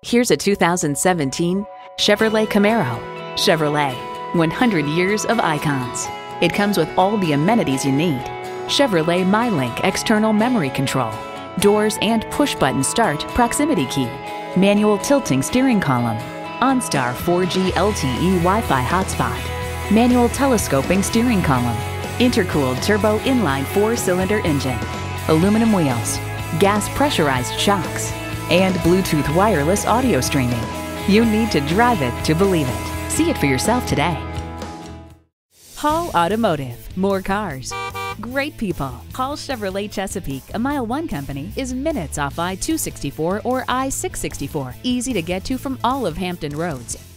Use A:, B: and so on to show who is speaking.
A: Here's a 2017 Chevrolet Camaro. Chevrolet, 100 years of icons. It comes with all the amenities you need. Chevrolet MyLink external memory control, doors and push-button start proximity key, manual tilting steering column, OnStar 4G LTE Wi-Fi hotspot, manual telescoping steering column, intercooled turbo inline 4-cylinder engine, aluminum wheels, gas pressurized shocks, and Bluetooth wireless audio streaming. You need to drive it to believe it. See it for yourself today. Hall Automotive, more cars, great people. Hall Chevrolet Chesapeake, a MileOne company, is minutes off I-264 or I-664. Easy to get to from all of Hampton roads.